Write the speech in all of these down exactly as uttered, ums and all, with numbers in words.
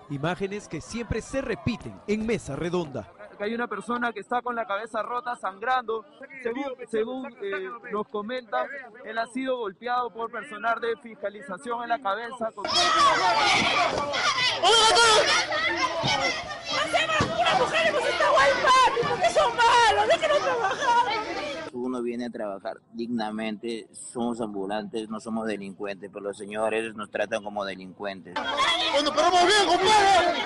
Imágenes que siempre se repiten en Mesa Redonda. Que hay una persona que está con la cabeza rota, sangrando. Según, según eh, nos comentan, él ha sido golpeado por personal de fiscalización en la cabeza. Con... Uno viene a trabajar dignamente, somos ambulantes, no somos delincuentes, pero los señores nos tratan como delincuentes. Bueno, pero vamos bien, compadre.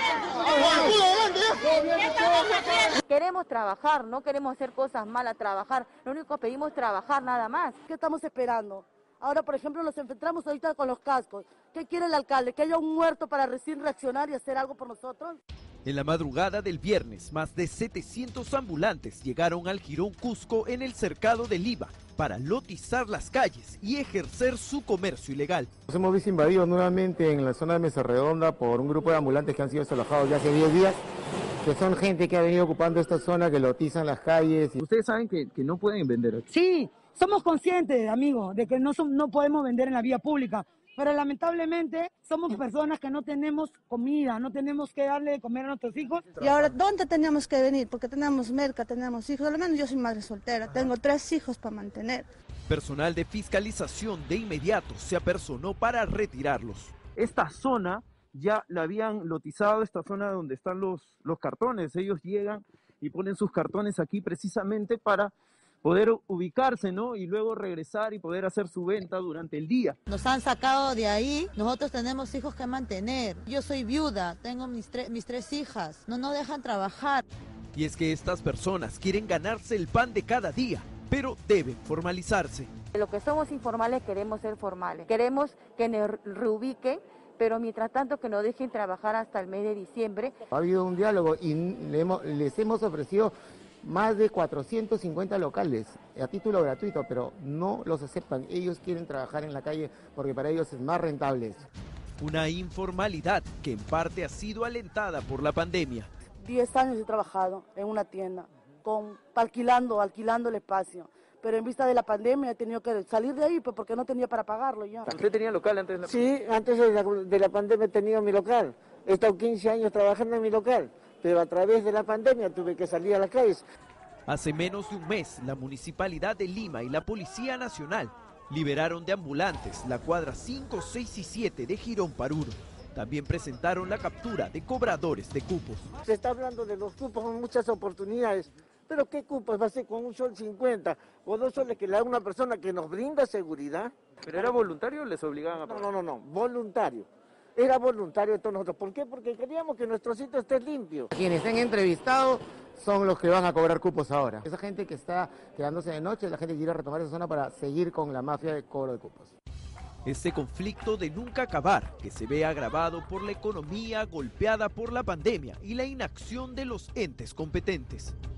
Queremos trabajar, no queremos hacer cosas malas, trabajar. Lo único que pedimos es trabajar, nada más. ¿Qué estamos esperando? Ahora, por ejemplo, nos enfrentamos ahorita con los cascos. ¿Qué quiere el alcalde? ¿Que haya un muerto para recién reaccionar y hacer algo por nosotros? En la madrugada del viernes, más de setecientos ambulantes llegaron al Jirón Cusco en el cercado de Lima para lotizar las calles y ejercer su comercio ilegal. Nos hemos visto invadidos nuevamente en la zona de Mesa Redonda por un grupo de ambulantes que han sido desalojados ya hace diez días, que son gente que ha venido ocupando esta zona, que lotizan las calles. Ustedes saben que, que no pueden vender aquí. Sí, somos conscientes, amigos, de que no, son, no podemos vender en la vía pública. Pero lamentablemente somos personas que no tenemos comida, no tenemos que darle de comer a nuestros hijos. Y ahora, ¿dónde tenemos que venir? Porque tenemos merca, tenemos hijos. Al menos yo soy madre soltera, tengo tres hijos para mantener. Personal de fiscalización de inmediato se apersonó para retirarlos. Esta zona ya la habían lotizado, esta zona donde están los, los cartones. Ellos llegan y ponen sus cartones aquí precisamente para poder ubicarse, ¿no? Y luego regresar y poder hacer su venta durante el día. Nos han sacado de ahí, nosotros tenemos hijos que mantener. Yo soy viuda, tengo mis, mis tres hijas, no nos dejan trabajar. Y es que estas personas quieren ganarse el pan de cada día, pero deben formalizarse. Lo que somos informales queremos ser formales, queremos que nos reubiquen, pero mientras tanto que nos dejen trabajar hasta el mes de diciembre. Ha habido un diálogo y le hemos, les hemos ofrecido más de cuatrocientos cincuenta locales a título gratuito, pero no los aceptan. Ellos quieren trabajar en la calle porque para ellos es más rentable. Una informalidad que en parte ha sido alentada por la pandemia. Diez años he trabajado en una tienda, con, alquilando, alquilando el espacio. Pero en vista de la pandemia he tenido que salir de ahí pues, porque no tenía para pagarlo ya. ¿Usted tenía local antes de la pandemia? Sí, antes de la, de la pandemia he tenido mi local. He estado quince años trabajando en mi local, pero a través de la pandemia tuve que salir a las calles. Hace menos de un mes, la Municipalidad de Lima y la Policía Nacional liberaron de ambulantes la cuadra cinco, seis y siete de Jirón Paruro. También presentaron la captura de cobradores de cupos. Se está hablando de los cupos con muchas oportunidades, pero ¿qué cupos va a ser con un sol cincuenta o dos soles que le da una persona que nos brinda seguridad? ¿Pero era voluntario o les obligaban a pagar? No, no, no, no, voluntario. Era voluntario de todos nosotros. ¿Por qué? Porque queríamos que nuestro sitio esté limpio. Quienes estén entrevistados son los que van a cobrar cupos ahora. Esa gente que está quedándose de noche, la gente que quiere retomar esa zona para seguir con la mafia de cobro de cupos. Este conflicto de nunca acabar, que se ve agravado por la economía golpeada por la pandemia y la inacción de los entes competentes.